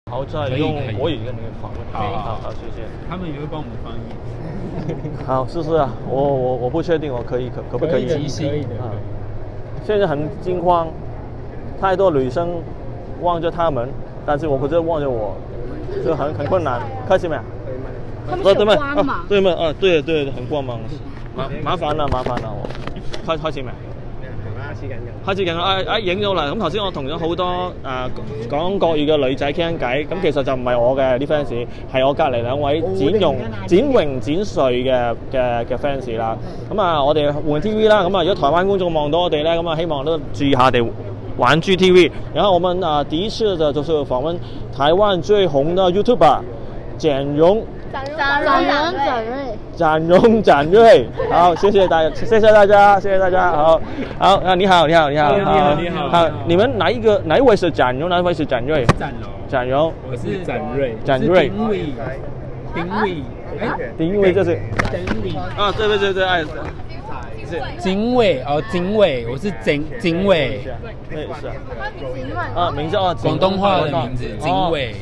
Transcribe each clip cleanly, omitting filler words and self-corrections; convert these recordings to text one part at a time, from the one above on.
好，再用国语跟你访问。好，谢谢。 他们也会帮我们翻译。 好，试试啊，我不确定我可不可以。 可以的。 现在很惊慌，太多女生望着他们，但是我不知道望着我，就很困难。开始没有？ 他们是有光嘛？ 对吗？对，很光芒。麻煩啦，我開始未？開始緊啦！影咗啦。咁頭先我同咗好多講國語嘅女仔傾偈，咁其實就唔係我嘅啲 fans， 係我隔離兩位展榮、展瑞嘅 fans 啦。咁啊，我哋換 TV 啦。咁啊，如果台灣觀眾望到我哋咧，咁啊，希望都注意下哋玩 GTV。然後我們第一次的就是訪問台灣最紅的 YouTuber 展榮。展瑞，好，謝謝大家，好，你好，你們哪一位是展榮，哪一位是展瑞？展榮， 我是展瑞， 丁偉就是啊，對， 景偉哦，景偉，我是景偉， 對是啊，名字哦， 廣東話的名字，景偉，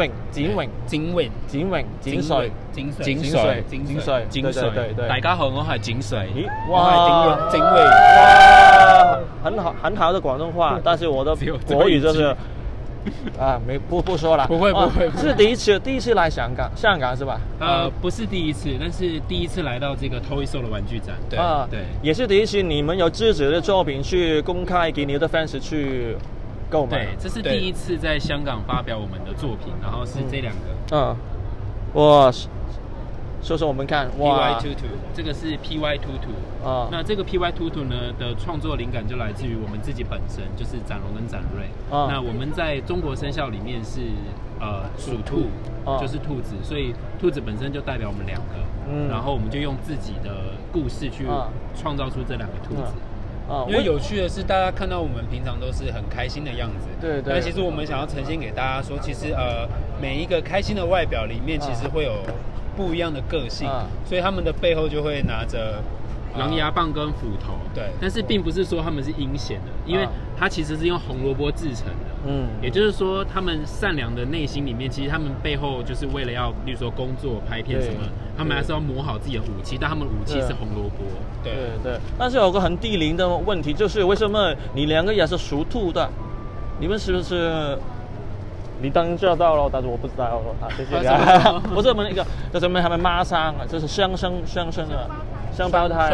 景瑞，對，大家好，我係景瑞，我係景偉， 哇，很好的廣東話，但是我的國語就是不說了， 不會， 是第一次來香港是吧？ 不是第一次，但是第一次來到這個 Toy Show 的玩具展，對， 也是第一次你們有自己的作品去公開給你的 fans 去購買， 對，這是第一次在香港發表我們的作品，然後是這兩個， 哇，說我們看， 哇 ，PY22，這個是 PY22，那這個 PY22呢的創作靈感就來自於我們自己本身，就是展榮跟展瑞，那我們在中國生肖裡面是屬兔，就是兔子，所以兔子本身就代表我們兩個，然後我們就用自己的故事去創造出這兩個兔子。因為有趣的是，大家看到我們平常都是很開心的樣子，對，但其實我們想要呈現給大家說，其實每一個開心的外表裡面，其實會有不一樣的個性，所以他們的背後就會拿着狼牙棒跟斧頭，對，但是並不是說他們是陰險的，因為它其實是用紅蘿蔔製成的，也就是說他們善良的內心裡面，其實他們背後就是為了要，例如說工作、拍片什麼，他們還是要磨好自己的武器，但他們武器是紅蘿蔔， 對，但是有個很地靈的問題，就是為什麼你兩個也是屬兔的，你們是不是？你當然知道咯，但是我不知道咯。謝謝。不是我們一個，就是我們他們孖生啊，就是相生的，雙胞胎。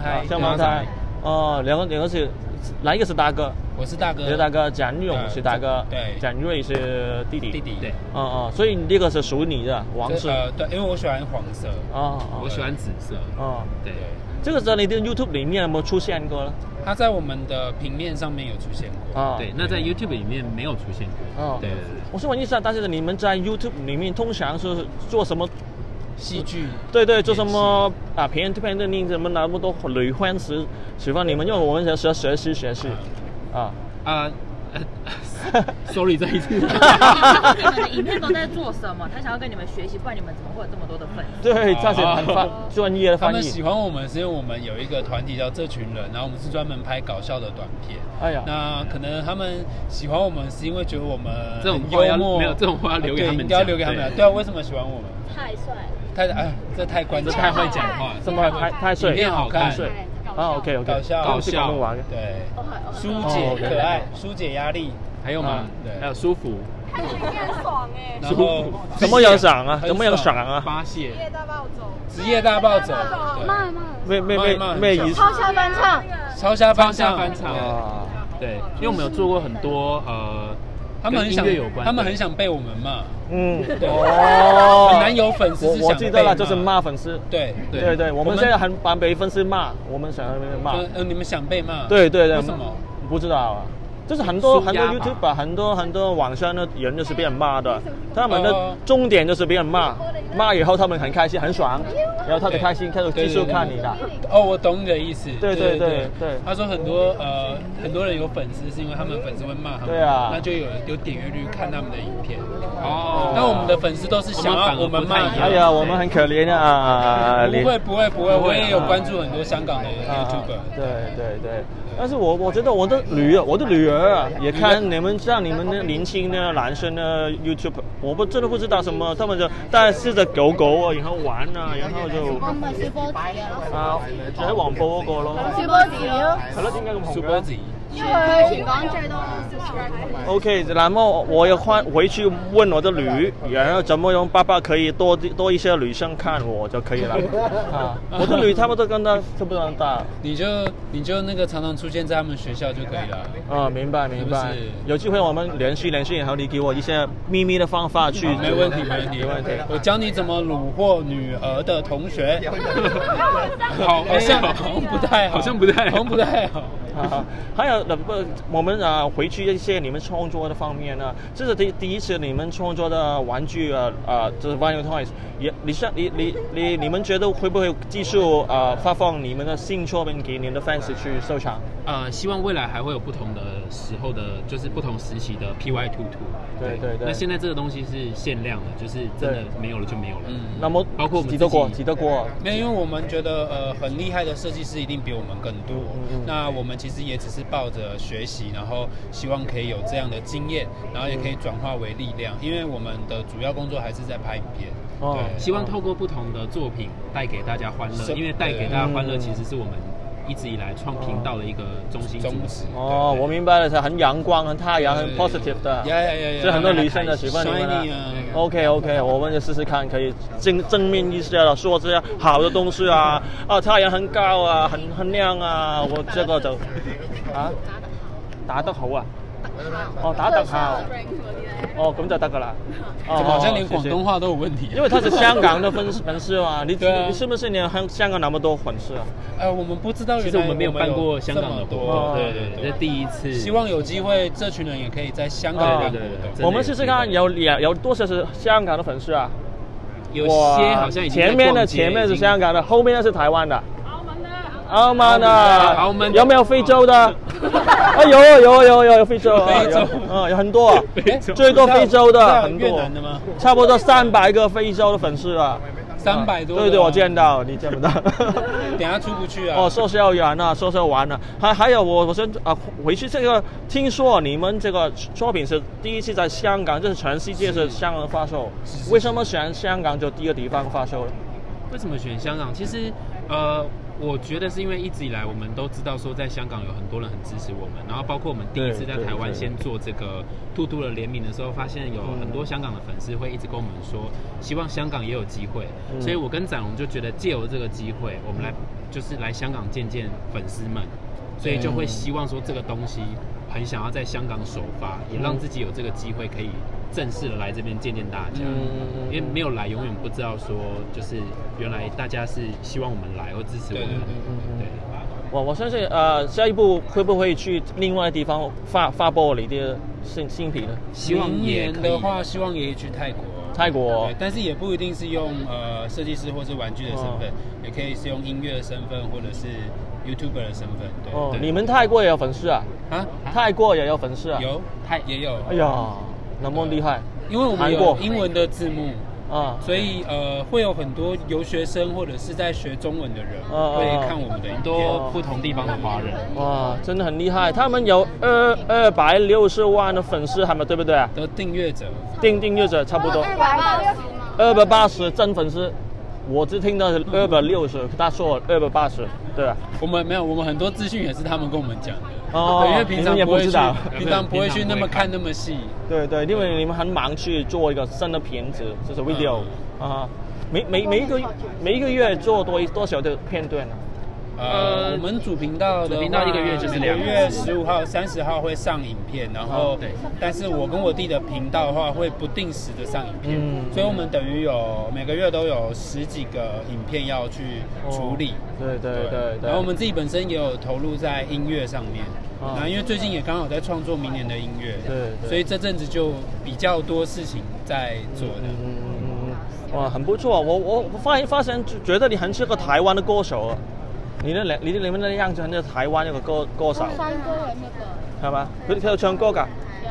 哦，兩個是，哪一個是大哥？ 我是大哥。 你是大哥，展榮是大哥， 對， 展瑞是弟弟。 對。 所以這個是屬你的黃色。 對，因為我喜歡黃色。我喜歡紫色。對。 這個在你的 YouTube 裡面有沒有出現過呢？ 它在我們的平面上面有出現過。對，那在 YouTube 裡面沒有出現過。對。我是問一下，但是你們在 YouTube 裡面通常是做什麼戲劇？ 對，做什麼片的？你怎麼那麼多女 fans 喜歡你們？因為我們想學習。 Sorry， 再一次。 你們的影片都在做什麼？他想要跟你們學習，不然你們怎麼會有這麼多的粉絲？ 對，這些很專業的翻譯。 他們喜歡我們是因為我們有一個團體叫這群人，然後我們是專門拍搞笑的短片。哎呀，那可能他們喜歡我們是因為覺得我們幽默，沒有這種話留給他們，要留給他們。對啊，為什麼喜歡我們？ 太帥。 這太關鍵，太會講話， 什麼太帥？ 影片好看。 OK， 搞笑， 玩嘅， 對，疏解可愛，疏解壓力，還有嗎？對，還有舒服， 看影片很爽哎。 然後怎麼樣爽啊？怎麼樣爽啊？ 發洩， 職業大暴走， 職業大暴走， 咩意思？ 超瞎翻唱， 超瞎翻唱，對，因為我們有做過很多他們很想被我們罵，很難有粉絲是想被罵。 我記得了，就是罵粉絲。 對， 我們現在很怕被粉絲罵，我們想要被罵。 你們想被罵？ 對， 為什麼？ 不知道啊。就是很多 YouTuber 很多網上的人就是被人罵的，他們的終點就是被人罵以後他們很開心很爽，然後他就開心開始繼續看你的。 我懂你的意思。對。他說很多人有粉絲是因為他們粉絲會罵他們，對啊，那就有點閱率看他們的影片。 但我们的粉丝都是想要我们卖。 哎呀，我们很可怜啊！ 不会，我也有关注很多香港的 YouTuber。 对。但是我觉得我的女儿啊，也看你们像你们的年轻的男生的 YouTube， 我真的不知道什么，他們就帶住隻狗狗啊，然後玩啊，然後就我咪小波子啊，就喺黃埔嗰個咯。 小波子咯。 係咯，點解咁紅？ 小波子。 因為佢全港最多 subscribe。 OK， 然後我要回去問我的女，然後怎麼樣爸爸可以多一些女生看我就可以了啊。我的女差不多跟他差不多大。 你就那個常常出現在他們學校就可以了。 啊，明白。有機會我們聯繫，然後你給我一些秘密的方法去。 沒問題。我教你怎麼虜獲女兒的同學。好像不太好。 還有我們回去一些你們創作的方面呢，這是第一次你們創作的玩具就是 Vinyl Toys， 你們覺得會不會繼續發放你們的新作品給你們的 fans 去收藏？ 希望未來還會有不同的時候的，就是不同時期的 PY22。 對。 那現在這個東西是限量的，就是真的沒有了就沒有了。 那麼包括我們幾多個？ 沒有，因為我們覺得很厲害的設計師一定比我們更多。那我們其實也只是抱着學習，然後希望可以有這樣的經驗，然後也可以轉化為力量。因為我們的主要工作還是在拍影片。 對，希望透過不同的作品帶給大家歡樂，因為帶給大家歡樂其實是我們一直以來創頻道的一個中心宗旨。 我明白了，是很陽光、很太陽、很 positive 的，所以很多女生的喜歡你們。OK， 我們就試試看，可以正面一些的說這些好的東西啊，太陽很高啊，很亮啊，我這個就打得好啊，打得好。咁就得噶啦。 好像連廣東話都有問題。 因為他是香港的粉絲嘛，你是不是你香港那麼多粉絲啊？ 我們不知道， 其實我們沒有辦過香港的活動，對，這第一次。 希望有機會，這群人也可以在香港辦活動。 我們試試看，有多少是香港的粉絲啊？ 有些好像已經前面是香港的，後面是台灣的。澳門的，有沒有非洲的？有非洲，有很多啊，最多非洲的很多，差不多300個非洲的粉絲啊 ，300多。 對，我見到，你見不到。 等下出不去啊。 售銷完了，售銷完了。還有我想回去這個，聽說你們這個作品是第一次在香港，就是全世界是香港發售。為什麼選香港就第一個地方發售呢？ 為什麼選香港？其實我覺得是因為一直以來我們都知道說在香港有很多人很支持我們，然後包括我們第一次在台灣先做這個兔兔的聯名的時候，發現有很多香港的粉絲會一直跟我們說希望香港也有機會，所以我跟展龍就覺得借由這個機會我們來香港見見粉絲們，所以就會希望說這個東西很想要在香港首發，也讓自己有這個機會可以正式的來這邊見見大家，因為沒有來永遠不知道說就是原來大家是希望我們來或支持我們。對。 我相信下一步會不會去另外的地方發布你的新品呢？ 希望也可以的話，希望也去泰國，但是也不一定是用設計師或是玩具的身份，也可以是用音樂的身份或者是 YouTuber 的身份。對。 你們泰國也有粉絲啊？泰國也有粉絲啊？ 也有。 哎呀，那麼厲害！ 因為我們有英文的字幕所以會有很多留學生或者是在學中文的人會看我們的影片， 多不同地方的華人。 哇，真的很厲害！他們有260萬的粉絲，係咪對不對啊？ 的訂閱者， 訂閱者差不多280真粉絲。我只聽到是260，他說280，對吧？ 我們沒有，我們很多資訊也是他們跟我們講的。因為平常不會去，平常不會去那麼看那麼細。 對，因為你們很忙去做一個新的片子，就是 video 每一個月做多少的片段呢？ 我們主頻道的話一個月就是2 月15號、30號會上影片，然後但是我跟我弟的頻道的話會不定時的上影片，所以我們等於有每個月都有10幾個影片要去處理。 對。 然後我們自己本身也有投入在音樂上面，那因為最近也剛好在創作明年的音樂，所以這陣子就比較多事情在做的。 哇，很不錯！我發現覺得你很是個台灣的歌手啊。你們的樣子很似台灣一個歌手， 山歌嘅一個， 係嘛？佢有唱歌㗎？ 有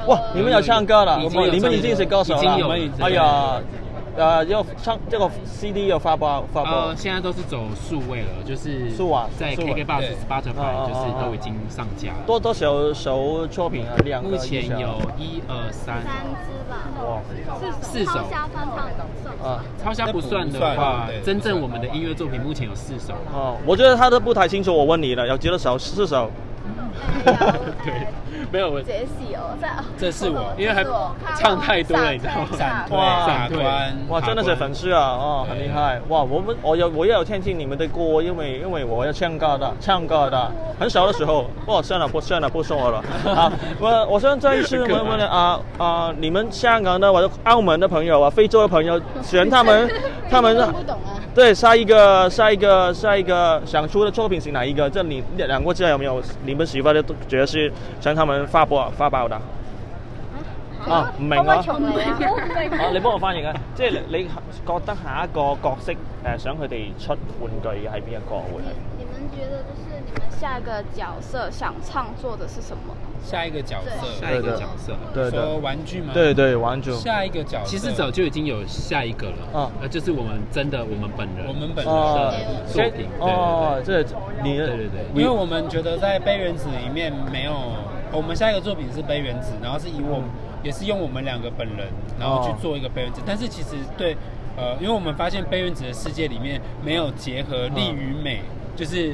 哇，你们有唱歌了，你们已经是歌手了。哎呀。要唱这个 CD 要发布。 现在都是走数位了，就是在 KKBOX、Spotify 就是都已经上架了。 多少首作品啊？ 目前有1、2、3 支吧。 哇，4首。超虾不算的话，真正我们的音乐作品目前有4首。 我觉得他都不太清楚，我问你了，有几多首？4首。 对，没有问题。 这是我， 因为还唱太多了，你知道吗？ 闪退， 哇，真的是粉丝啊，很厉害。哇，我也有听听你们的歌，因为我要唱歌的，很小的时候。算了，不说了。好，我想再一次问问你们香港的或者澳门的朋友啊，非洲的朋友，选他们不懂啊。 对，下一个想出的作品是哪一个？这你2个字有没有你們喜歡的角色想他們發布的？唔明啊？你幫我翻譯啊！即係你覺得下一個角色想佢哋出玩具嘅係邊一個會係？ 你們覺得就是你們下一個角色想創作的是什麼？ 下一個角色， 對， 說玩具嗎？ 對，玩具。 下一個角色， 其實早就已經有下一個了，就是我們本人的作品。 這你對，因為我們覺得在悲原子裡面沒有，我們下一個作品是悲原子，然後是以我也是用我們2個本人，然後去做一個悲原子，但是其實對，因為我們發現悲原子的世界裡面沒有結合力與美。就是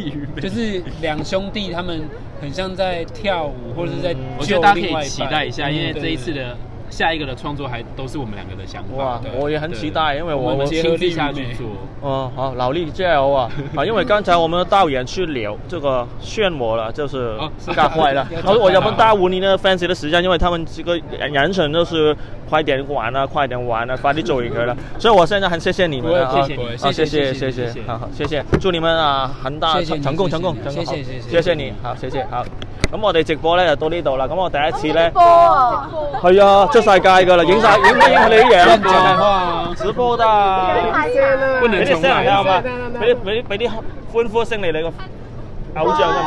2兄弟，他們很像在跳舞，或者是在我覺得大家可以期待一下，因為這一次的下一個的創作還都是我們2個的想法。 哇，我也很期待，因為我親自下去做。 好，勞力加油啊！因為剛才我們的導演去聊這個炫我了，就是嚇壞了。然後我要不耽誤你的 fans 的時間，因為他們這個眼神都是快點玩啊，快啲做完佢啦。所以我現在很謝謝你們啊，謝謝，好，謝謝，祝你們很大成功，謝謝你，好，謝謝，好。咁我哋直播咧就到呢度啦。咁我第一次咧，係啊，出晒街噶啦，影佢哋啲樣，直播得，俾啲聲嚟聽嘛，俾啲歡呼聲嚟，你個偶像得唔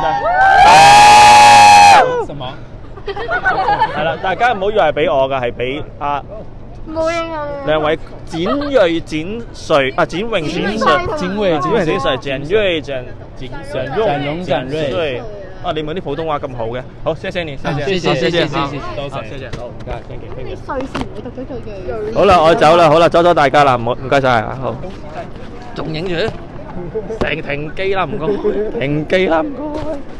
得？ 什麼？ 係啦，大家唔好以為係俾我噶，係俾2位簡榮對。你們啲普通話咁好嘅，好，謝謝你，謝謝，好，唔該 ，thank you。 你瑞士唔會讀咗做銳。 好啦，我走啦，好啦，走大家啦，唔該晒，好。仲影住，成停機啦，唔該，停機啦，唔該。